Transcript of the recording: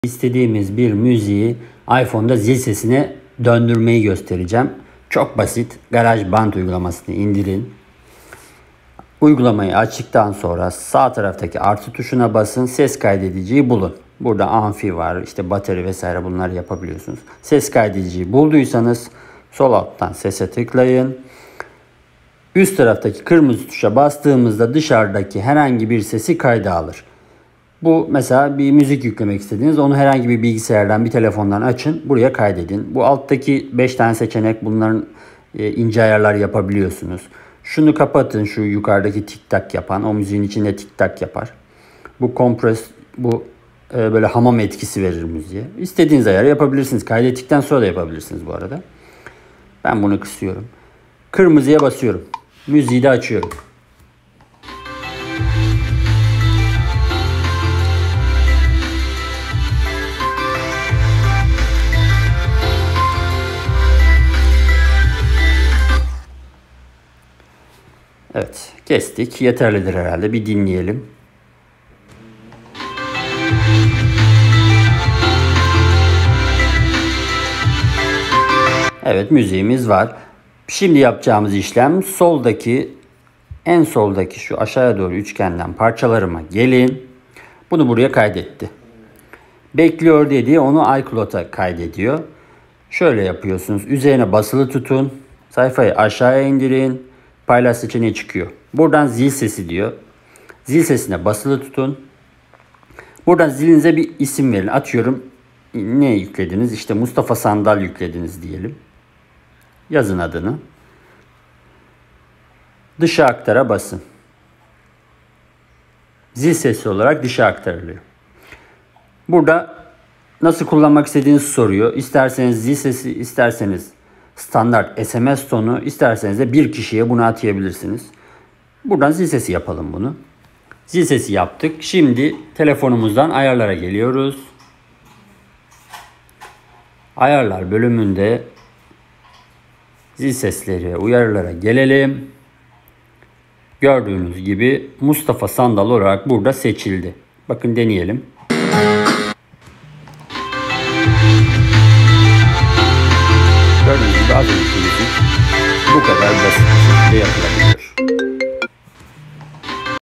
İstediğimiz bir müziği iPhone'da zil sesine döndürmeyi göstereceğim. Çok basit. GarageBand uygulamasını indirin. Uygulamayı açtıktan sonra sağ taraftaki artı tuşuna basın. Ses kaydediciyi bulun. Burada amfi var, işte bateri vesaire, bunları yapabiliyorsunuz. Ses kaydediciyi bulduysanız sol alttan sese tıklayın. Üst taraftaki kırmızı tuşa bastığımızda dışarıdaki herhangi bir sesi kayda alır. Bu mesela bir müzik yüklemek istediğiniz, onu herhangi bir bilgisayardan, bir telefondan açın, buraya kaydedin. Bu alttaki 5 tane seçenek, bunların ince ayarlar yapabiliyorsunuz. Şunu kapatın, şu yukarıdaki tik tak yapan, o müziğin içinde tik tak yapar. Bu kompres, bu böyle hamam etkisi verir müziğe. İstediğiniz ayarı yapabilirsiniz. Kaydettikten sonra da yapabilirsiniz bu arada. Ben bunu kısıyorum. Kırmızıya basıyorum. Müziği de açıyorum. Evet, kestik. Yeterlidir herhalde. Bir dinleyelim. Evet, müziğimiz var. Şimdi yapacağımız işlem, en soldaki şu aşağıya doğru üçgenden parçalarıma gelin. Bunu buraya kaydetti. Bekliyor dediği onu iCloud'a kaydediyor. Şöyle yapıyorsunuz. Üzerine basılı tutun. Sayfayı aşağıya indirin. Paylaş seçeneği çıkıyor. Buradan zil sesi diyor. Zil sesine basılı tutun. Buradan zilinize bir isim verin. Atıyorum, ne yüklediniz? İşte Mustafa Sandal yüklediniz diyelim. Yazın adını. Dışa aktara basın. Zil sesi olarak dışa aktarılıyor. Burada nasıl kullanmak istediğinizi soruyor. İsterseniz zil sesi, isterseniz standart SMS tonu, isterseniz de bir kişiye bunu atayabilirsiniz. Buradan zil sesi yapalım bunu. Zil sesi yaptık. Şimdi telefonumuzdan ayarlara geliyoruz. Ayarlar bölümünde zil sesleri, uyarılara gelelim. Gördüğünüz gibi Mustafa Sandal olarak burada seçildi. Bakın deneyelim.